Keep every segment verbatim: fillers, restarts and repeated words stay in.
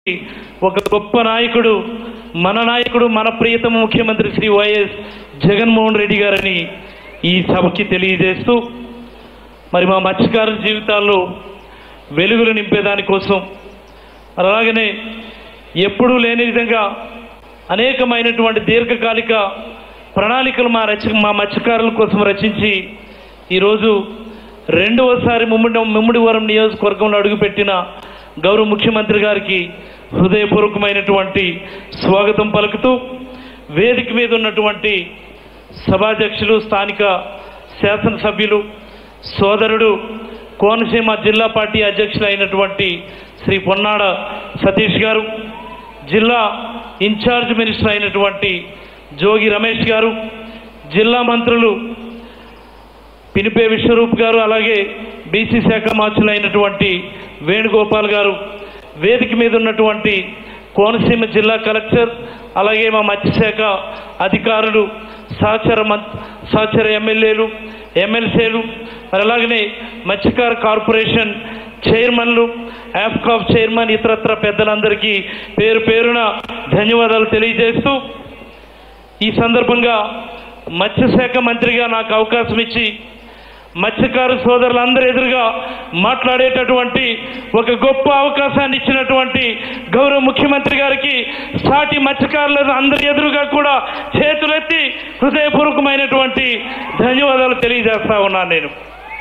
ఒక గొప్ప నాయకుడు, మన నాయకుడు, మన ప్రియతమ ముఖ్యమంత్రి శ్రీ వైఎస్ జగన్మోహన్ రెడ్డి గారని ఈ సభకి తెలియజేస్తూ, మరి మా మత్స్యకారుల జీవితాల్లో వెలుగులు నింపేదానికోసం, అలాగనే ఎప్పుడూ లేని విధంగా అనేకమైనటువంటి దీర్ఘకాలిక ప్రణాళికలు మా రచ మా మత్స్యకారుల కోసం రచించి ఈరోజు రెండవసారి ముమ్మిడి ముమ్మిడివరం నియోజకవర్గంలో అడుగుపెట్టిన గౌరవ ముఖ్యమంత్రి గారికి హృదయపూర్వకమైనటువంటి స్వాగతం పలుకుతూ, వేదిక మీద ఉన్నటువంటి సభాధ్యక్షులు, స్థానిక శాసనసభ్యులు, సోదరుడు, కోనసీమ జిల్లా పార్టీ అధ్యక్షులు అయినటువంటి శ్రీ పొన్నాడ సతీష్ గారు, జిల్లా ఇన్ఛార్జ్ మినిస్టర్ అయినటువంటి జోగి రమేష్ గారు, జిల్లా మంత్రులు పినిపే విశ్వరూప్ గారు, అలాగే బీసీ శాఖ మార్చులు అయినటువంటి వేణుగోపాల్ గారు, వేదిక మీద ఉన్నటువంటి కోనసీమ జిల్లా కలెక్టర్, అలాగే మా మత్స్యశాఖ అధికారులు, సహచర మంత్ సహచర ఎమ్మెల్యేలు, ఎమ్మెల్సీలు, మరి అలాగనే మత్స్యకార కార్పొరేషన్ చైర్మన్లు, ఆఫ్కాఫ్ చైర్మన్, ఇతరత్ర పెద్దలందరికీ పేరు పేరున ధన్యవాదాలు తెలియజేస్తూ, ఈ సందర్భంగా మత్స్యశాఖ మంత్రిగా నాకు అవకాశం ఇచ్చి మత్స్యకారు సోదరులందరూ ఎదురుగా మాట్లాడేటటువంటి ఒక గొప్ప అవకాశాన్ని ఇచ్చినటువంటి గౌరవ ముఖ్యమంత్రి గారికి, సాటి మత్స్యకారుల అందరి ఎదురుగా కూడా చేతులెత్తి హృదయపూర్వకమైనటువంటి ధన్యవాదాలు తెలియజేస్తా ఉన్నాను. నేను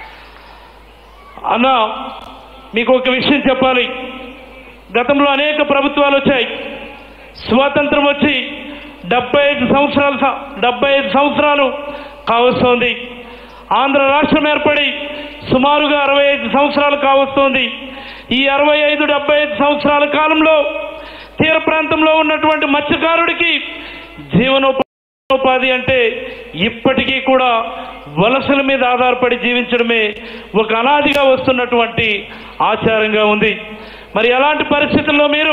అన్న మీకు ఒక విషయం చెప్పాలి. గతంలో అనేక ప్రభుత్వాలు వచ్చాయి. స్వాతంత్రం వచ్చి డెబ్బై ఐదు సంవత్సరాలు డెబ్బై ఐదు సంవత్సరాలు కావస్తోంది. ఆంధ్ర రాష్ట్రం ఏర్పడి సుమారుగా అరవై ఐదు సంవత్సరాలు కావస్తోంది. ఈ అరవై ఐదు డెబ్బై ఐదు సంవత్సరాల కాలంలో తీర ప్రాంతంలో ఉన్నటువంటి మత్స్యకారుడికి జీవనోపాధి అంటే ఇప్పటికీ కూడా వలసల మీద ఆధారపడి జీవించడమే ఒక అనాదిగా వస్తున్నటువంటి ఆచారంగా ఉంది. మరి అలాంటి పరిస్థితుల్లో మీరు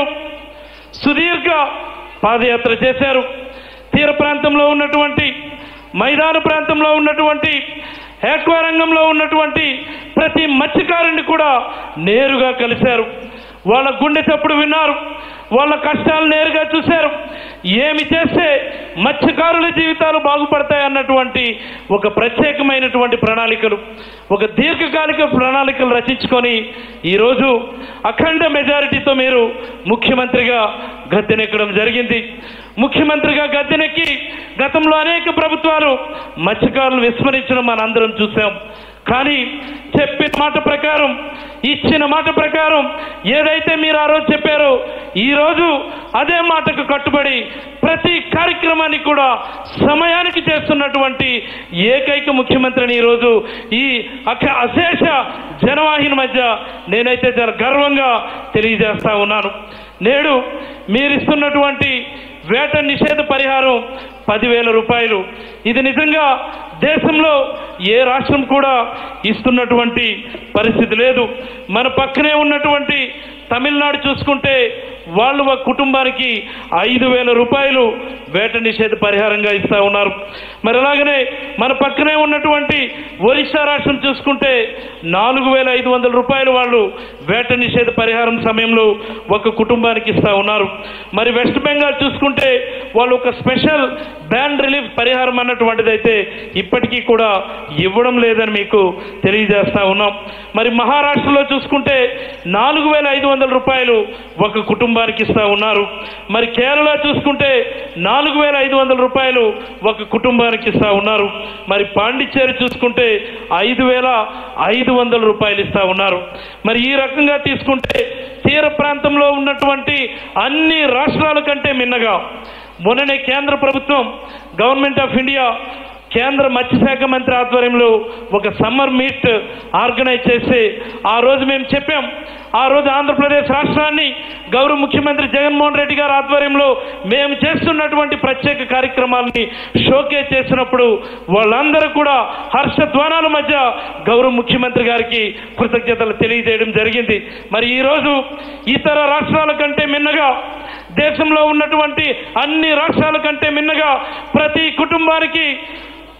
సుదీర్ఘ పాదయాత్ర చేశారు. తీర ప్రాంతంలో ఉన్నటువంటి, మైదాన ప్రాంతంలో ఉన్నటువంటి, ఆక్వా రంగంలో ఉన్నటువంటి ప్రతి మత్స్యకారుని కూడా నేరుగా కలిశారు. వాళ్ళ గుండె చప్పుడు విన్నారు, వాళ్ళ కష్టాలు నేరుగా చూశారు. ఏమి చేస్తే మత్స్యకారుల జీవితాలు బాగుపడతాయి అన్నటువంటి ఒక ప్రత్యేకమైనటువంటి ప్రణాళికలు, ఒక దీర్ఘకాలిక ప్రణాళికలు రచించుకొని ఈరోజు అఖండ మెజారిటీతో మీరు ముఖ్యమంత్రిగా గద్దెనెక్కడం జరిగింది. ముఖ్యమంత్రిగా గద్దెనెక్కి గతంలో అనేక ప్రభుత్వాలు మత్స్యకారులు విస్మరించడం మనందరం చూసాం. కానీ చెప్పిన మాట ప్రకారం, ఇచ్చిన మాట ప్రకారం ఏదైతే మీరు ఆ రోజు చెప్పారో, ఈరోజు అదే మాటకు కట్టుబడి ప్రతి కార్యక్రమాన్ని కూడా సమయానికి చేస్తున్నటువంటి ఏకైక ముఖ్యమంత్రిని ఈరోజు ఈ అశేష జనవాహిని మధ్య నేనైతే చాలా గర్వంగా తెలియజేస్తా ఉన్నాను. నేడు మీరిస్తున్నటువంటి వేట నిషేధ పరిహారం పదివేల రూపాయలు, ఇది నిజంగా దేశంలో ఏ రాష్ట్రం కూడా ఇస్తున్నటువంటి పరిస్థితి లేదు. మన పక్కనే ఉన్నటువంటి తమిళనాడు చూసుకుంటే వాళ్ళు ఒక కుటుంబానికి ఐదు వేల రూపాయలు వేట నిషేధ పరిహారంగా ఇస్తా ఉన్నారు. మరి అలాగనే మన పక్కనే ఉన్నటువంటి ఒరిస్సా రాష్ట్రం చూసుకుంటే నాలుగు వేల ఐదు వందల రూపాయలు వాళ్ళు వేట నిషేధ పరిహారం సమయంలో ఒక కుటుంబానికి ఇస్తా ఉన్నారు. మరి వెస్ట్ బెంగాల్ చూసుకుంటే వాళ్ళు ఒక స్పెషల్ బ్యాన్ రిలీఫ్ పరిహారం అన్నటువంటిది అయితే ఇప్పటికీ కూడా ఇవ్వడం లేదని మీకు తెలియజేస్తా ఉన్నాం. మరి మహారాష్ట్రలో చూసుకుంటే నాలుగు వేల ఐదు వందల రూపాయలు ఒక కుటుంబానికి ఇస్తా ఉన్నారు. మరి కేరళ చూసుకుంటే నాలుగు వేల ఐదు వందల రూపాయలు ఒక కుటుంబానికి ఇస్తా ఉన్నారు. మరి పాండిచ్చేరి చూసుకుంటే ఐదు వేల ఐదు వందల రూపాయలు ఇస్తా ఉన్నారు. మరి ఈ రకంగా తీసుకుంటే తీర ప్రాంతంలో ఉన్నటువంటి అన్ని రాష్ట్రాల కంటే మిన్నగా మొన్ననే కేంద్ర ప్రభుత్వం, గవర్నమెంట్ ఆఫ్ ఇండియా, కేంద్ర మత్స్యశాఖ మంత్రి ఆధ్వర్యంలో ఒక సమ్మర్ మీట్ ఆర్గనైజ్ చేసి ఆ రోజు మేము చెప్పాం. ఆ రోజు ఆంధ్రప్రదేశ్ రాష్ట్రాన్ని గౌరవ ముఖ్యమంత్రి జగన్మోహన్ రెడ్డి గారి ఆధ్వర్యంలో మేము చేస్తున్నటువంటి ప్రత్యేక కార్యక్రమాలని షోకేస్ చేసినప్పుడు వాళ్ళందరూ కూడా హర్షధ్వానాల మధ్య గౌరవ ముఖ్యమంత్రి గారికి కృతజ్ఞతలు తెలియజేయడం జరిగింది. మరి ఈరోజు ఇతర రాష్ట్రాల కంటే మిన్నగా, దేశంలో ఉన్నటువంటి అన్ని రాష్ట్రాల కంటే మిన్నగా ప్రతి కుటుంబానికి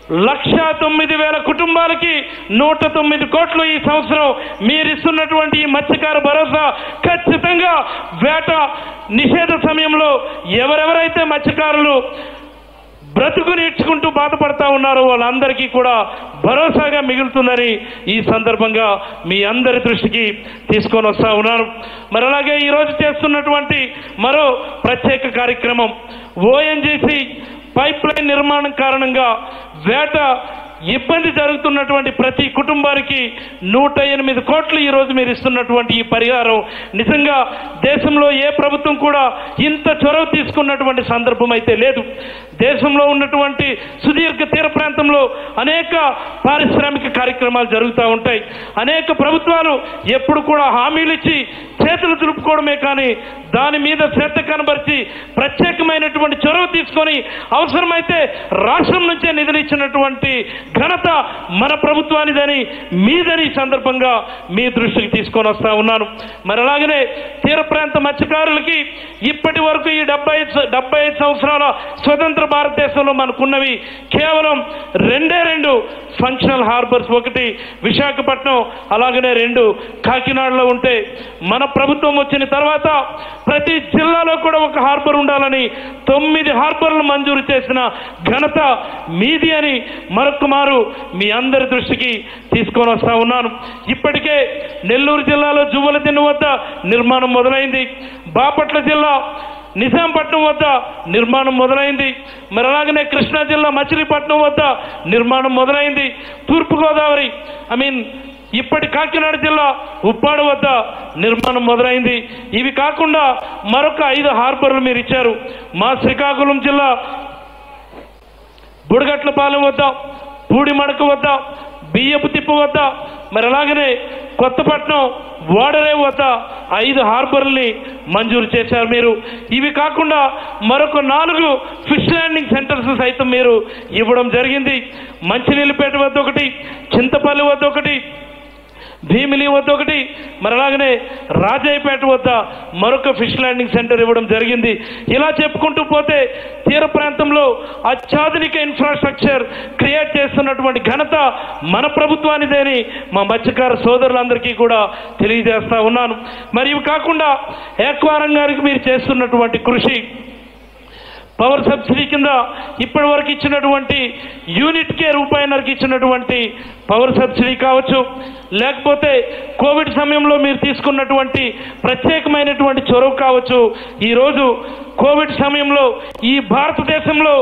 లక్ష తొమ్మిది వేల కుటుంబాలకి నూట తొమ్మిది కోట్లు ఈ సంవత్సరం మీరిస్తున్నటువంటి ఈ మత్స్యకార భరోసా ఖచ్చితంగా వేట నిషేధ సమయంలో ఎవరెవరైతే మత్స్యకారులు బ్రతుకు నేర్చుకుంటూ బాధపడతా ఉన్నారో వాళ్ళందరికీ కూడా భరోసాగా మిగులుతుందని ఈ సందర్భంగా మీ అందరి దృష్టికి తీసుకొని వస్తా ఉన్నాను. మరి అలాగే ఈరోజు చేస్తున్నటువంటి మరో ప్రత్యేక కార్యక్రమం ఓఎన్జీసీ పైప్ లైన్ నిర్మాణం కారణంగా వేట ఇబ్బంది జరుగుతున్నటువంటి ప్రతి కుటుంబానికి నూట ఎనిమిది కోట్లు ఈ రోజు మీరు ఇస్తున్నటువంటి ఈ పరిహారం నిజంగా దేశంలో ఏ ప్రభుత్వం కూడా ఇంత చొరవ తీసుకున్నటువంటి సందర్భం అయితే లేదు. దేశంలో ఉన్నటువంటి సుదీర్ఘ తీర ప్రాంతంలో అనేక పారిశ్రామిక కార్యక్రమాలు జరుగుతూ ఉంటాయి. అనేక ప్రభుత్వాలు ఎప్పుడు కూడా హామీలు ఇచ్చి చేతులు దులుపుకోవడమే కానీ దాని మీద శ్రద్ధ కనబరిచి ప్రత్యేకమైనటువంటి చొరవ తీసుకొని అవసరమైతే రాష్ట్రం నుంచే నిధులు ఇచ్చినటువంటి ఘనత మన ప్రభుత్వానిదని మీదని సందర్భంగా మీ దృష్టికి తీసుకొని వస్తా ఉన్నాను. మరి అలాగనే తీర ప్రాంత మత్స్యకారులకి ఇప్పటి వరకు ఈ డెబ్బై డెబ్బై ఐదు సంవత్సరాల స్వతంత్ర భారతదేశంలో మనకున్నవి కేవలం రెండే రెండు ఫంక్షనల్ హార్బర్స్, ఒకటి విశాఖపట్నం, అలాగనే రెండు కాకినాడలో ఉంటే మన ప్రభుత్వం వచ్చిన తర్వాత ప్రతి జిల్లాలో కూడా ఒక హార్బర్ ఉండాలని తొమ్మిది హార్బర్లు మంజూరు చేసిన ఘనత మీది అని మరొక మారు మీ అందరి దృష్టికి తీసుకొని వస్తా ఉన్నాను. ఇప్పటికే నెల్లూరు జిల్లాలో జువ్వలదిన్నె వద్ద నిర్మాణం మొదలైంది. బాపట్ల జిల్లా నిజాంపట్నం వద్ద నిర్మాణం మొదలైంది. మరి అలాగనే కృష్ణా జిల్లా మచిలీపట్నం వద్ద నిర్మాణం మొదలైంది. తూర్పుగోదావరి ఐ మీన్ ఇప్పటి కాకినాడ జిల్లా ఉప్పాడ వద్ద నిర్మాణం మొదలైంది. ఇవి కాకుండా మరొక ఐదు హార్బర్లు మీరు ఇచ్చారు. మా శ్రీకాకుళం జిల్లా బుడగట్లపాలెం వద్ద, పూడిమడక వద్ద, బియ్యపు తిప్పు వద్ద, మరి అలాగనే కొత్తపట్నం ఓడరేవు వద్ద ఐదు హార్బర్లని మంజూరు చేశారు మీరు. ఇవి కాకుండా మరొక నాలుగు ఫిష్ ల్యాండింగ్ సెంటర్స్ సైతం మీరు ఇవ్వడం జరిగింది. మంచినీళ్ళపేట వద్ద ఒకటి, చింతపల్లి వద్ద ఒకటి, భీమిలి వద్ద ఒకటి, మరి అలాగనే రాజాయిపేట వద్ద మరొక ఫిష్ ల్యాండింగ్ సెంటర్ ఇవ్వడం జరిగింది. ఇలా చెప్పుకుంటూ పోతే తీర ప్రాంతంలో అత్యాధునిక ఇన్ఫ్రాస్ట్రక్చర్ క్రియేట్ చేస్తున్నటువంటి ఘనత మన ప్రభుత్వానిదేని మా మత్స్యకార సోదరులందరికీ కూడా తెలియజేస్తా ఉన్నాను. మరి ఇవి కాకుండా ఆక్వా రంగానికి మీరు చేస్తున్నటువంటి కృషి, పవర్ సబ్సిడీ కింద ఇప్పటి వరకు ఇచ్చినటువంటి యూనిట్కే రూపాయిన్నరకి ఇచ్చినటువంటి పవర్ సబ్సిడీ కావచ్చు, లేకపోతే కోవిడ్ సమయంలో మీరు తీసుకున్నటువంటి ప్రత్యేకమైనటువంటి చొరవ కావచ్చు. ఈరోజు కోవిడ్ సమయంలో ఈ భారతదేశంలో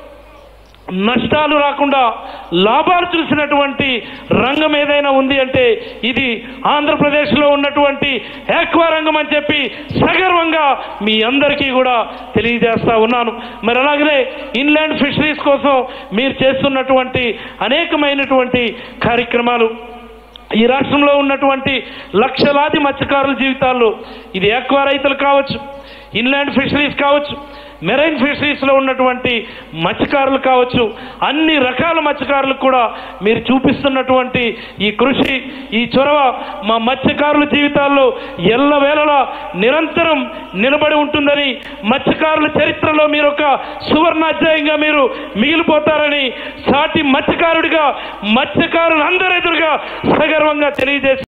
నష్టాలు రాకుండా లాభాలు చూసినటువంటి రంగం ఏదైనా ఉంది అంటే ఇది ఆంధ్రప్రదేశ్లో ఉన్నటువంటి ఆక్వా రంగం అని చెప్పి సగర్వంగా మీ అందరికీ కూడా తెలియజేస్తా ఉన్నాను. మరి అలాగనే ఇన్లాండ్ ఫిషరీస్ కోసం మీరు చేస్తున్నటువంటి అనేకమైనటువంటి కార్యక్రమాలు ఈ రాష్ట్రంలో ఉన్నటువంటి లక్షలాది మత్స్యకారుల జీవితాల్లో ఇది ఆక్వా రైతులు కావచ్చు, ఇన్లాండ్ ఫిషరీస్ కావచ్చు, మెరైన్ ఫిషరీస్ లో ఉన్నటువంటి మత్స్యకారులు కావచ్చు, అన్ని రకాల మత్స్యకారులకు కూడా మీరు చూపిస్తున్నటువంటి ఈ కృషి, ఈ చొరవ మా మత్స్యకారుల జీవితాల్లో ఎల్లవేళలా నిరంతరం నిలబడి ఉంటుందని, మత్స్యకారుల చరిత్రలో మీరు ఒక సువర్ణాధ్యాయంగా మీరు మిగిలిపోతారని సాటి మత్స్యకారుడిగా మత్స్యకారులందరి ఎదురుగా సగర్వంగా తెలియజేసి